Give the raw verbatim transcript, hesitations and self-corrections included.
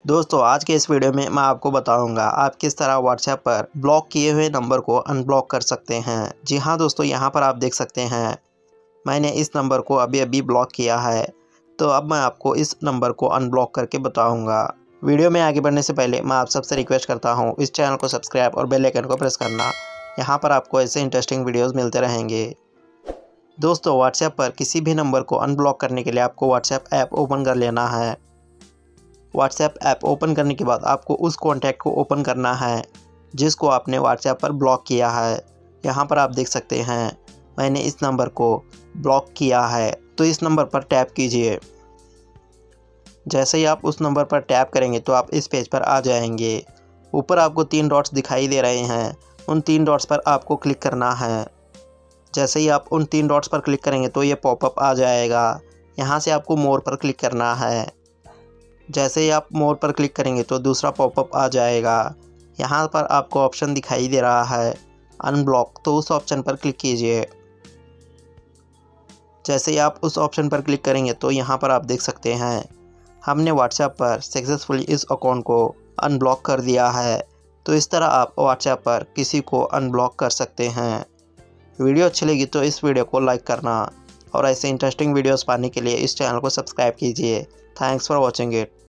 दोस्तों आज के इस वीडियो में मैं आपको बताऊंगा आप किस तरह व्हाट्सएप पर ब्लॉक किए हुए नंबर को अनब्लॉक कर सकते हैं। जी हाँ दोस्तों, यहाँ पर आप देख सकते हैं मैंने इस नंबर को अभी अभी ब्लॉक किया है। तो अब मैं आपको इस नंबर को अनब्लॉक करके बताऊंगा। वीडियो में आगे बढ़ने से पहले मैं आप सबसे रिक्वेस्ट करता हूँ इस चैनल को सब्सक्राइब और बेल आइकन को प्रेस करना। यहाँ पर आपको ऐसे इंटरेस्टिंग वीडियोज़ मिलते रहेंगे। दोस्तों व्हाट्सएप पर किसी भी नंबर को अनब्लॉक करने के लिए आपको व्हाट्सएप ऐप ओपन कर लेना है। व्हाट्सएप ऐप ओपन करने के बाद आपको उस कॉन्टैक्ट को ओपन करना है जिसको आपने व्हाट्सएप पर ब्लॉक किया है। यहाँ पर आप देख सकते हैं मैंने इस नंबर को ब्लॉक किया है। तो इस नंबर पर टैप कीजिए। जैसे ही आप उस नंबर पर टैप करेंगे तो आप इस पेज पर आ जाएंगे। ऊपर आपको तीन डॉट्स दिखाई दे रहे हैं, उन तीन डॉट्स पर आपको क्लिक करना है। जैसे ही आप उन तीन डॉट्स पर क्लिक करेंगे तो ये पॉपअप आ जाएगा। यहाँ से आपको मोर पर क्लिक करना है। जैसे ही आप मोर पर क्लिक करेंगे तो दूसरा पॉपअप आ जाएगा। यहाँ पर आपको ऑप्शन दिखाई दे रहा है अनब्लॉक, तो उस ऑप्शन पर क्लिक कीजिए। जैसे ही आप उस ऑप्शन पर क्लिक करेंगे तो यहाँ पर आप देख सकते हैं हमने व्हाट्सएप पर सक्सेसफुली इस अकाउंट को अनब्लॉक कर दिया है। तो इस तरह आप व्हाट्सएप पर किसी को अनब्लॉक कर सकते हैं। वीडियो अच्छी लगी तो इस वीडियो को लाइक करना और ऐसे इंटरेस्टिंग वीडियोस पाने के लिए इस चैनल को सब्सक्राइब कीजिए। Thanks for watching it.